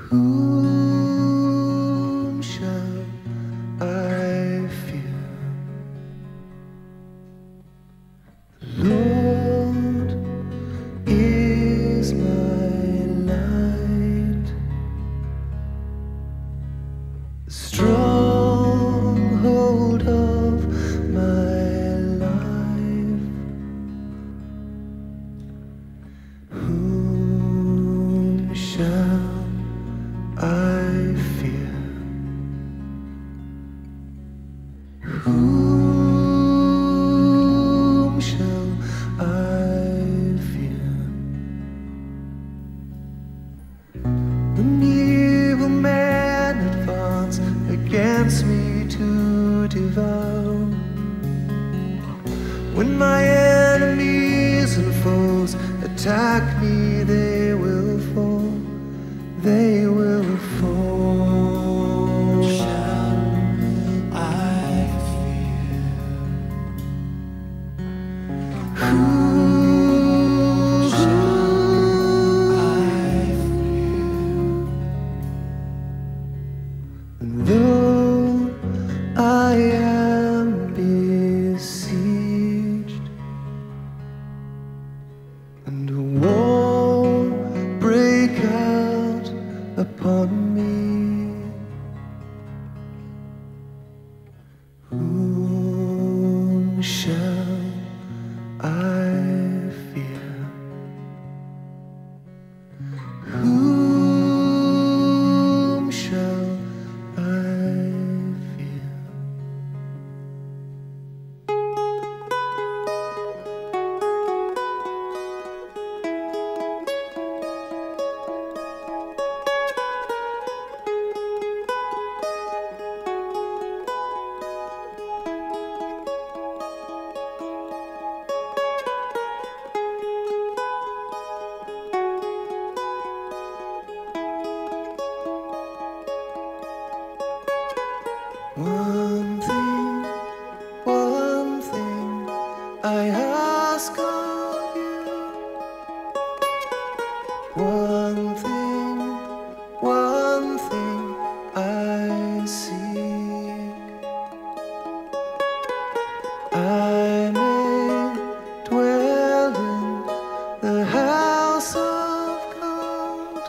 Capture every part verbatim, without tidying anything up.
Whom shall I fear? The Lord is my light, the stronghold of my life. Whom shall I fear? Whom shall I fear? When evil men advance against me to devour, when my enemies and foes attack me, they will fall, they will fall. Shall I fear? Whom Shall I fear? And though I am besieged, and a war break out upon me, whom shall I fear? Whom shall I fear? One thing, one thing I ask of you. One thing, one thing I seek. I may dwell in the house of God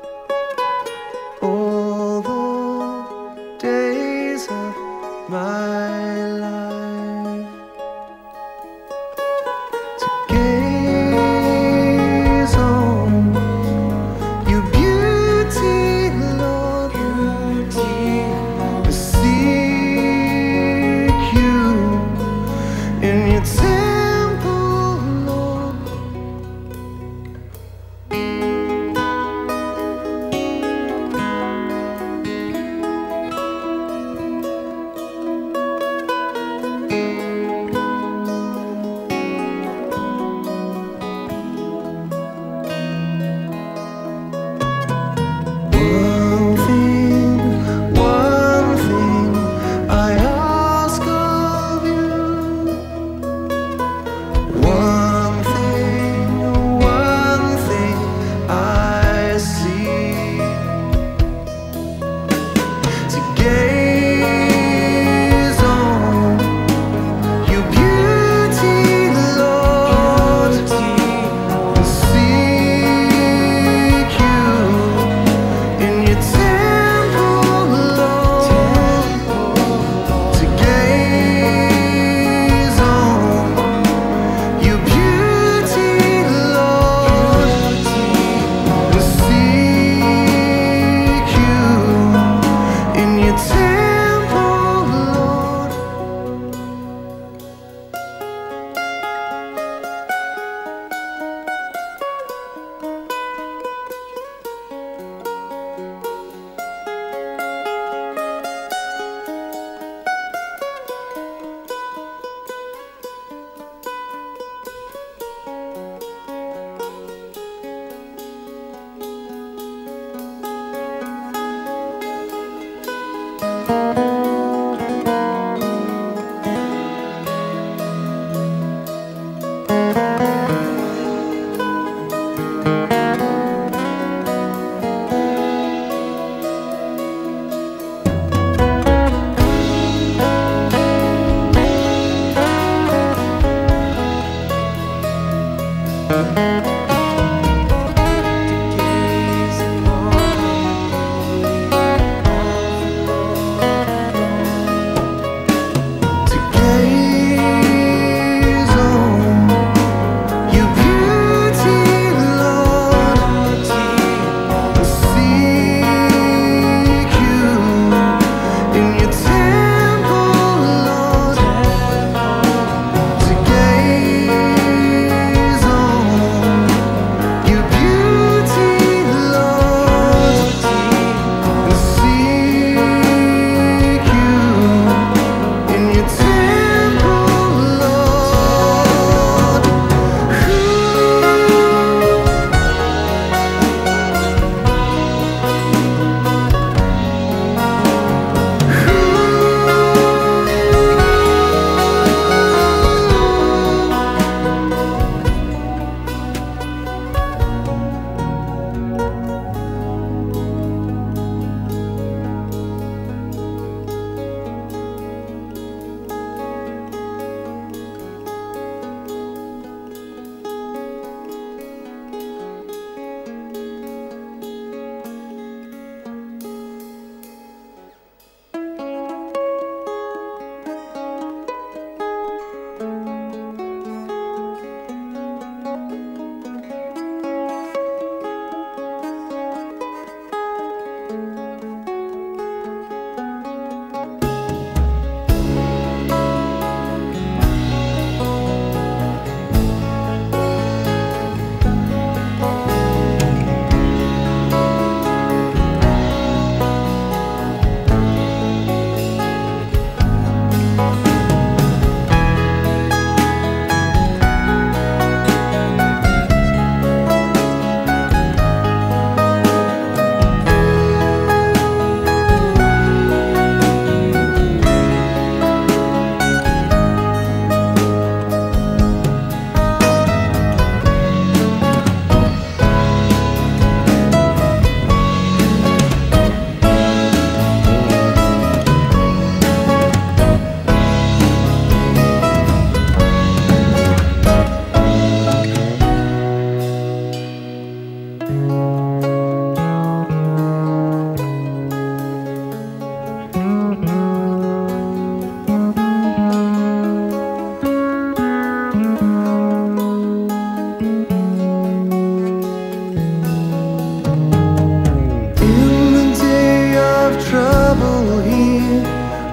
all the days of my life, to gaze on your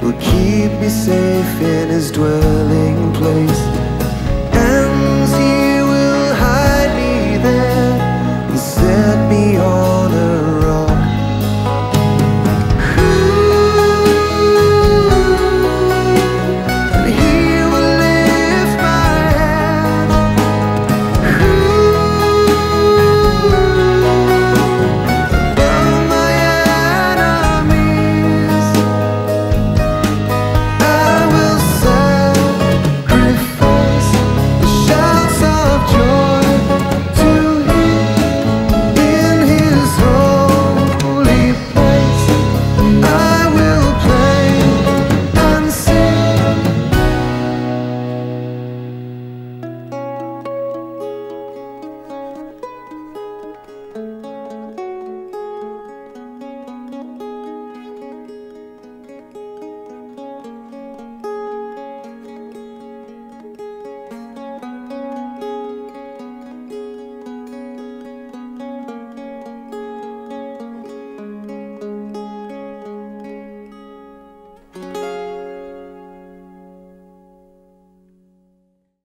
will keep me safe in his dwelling place.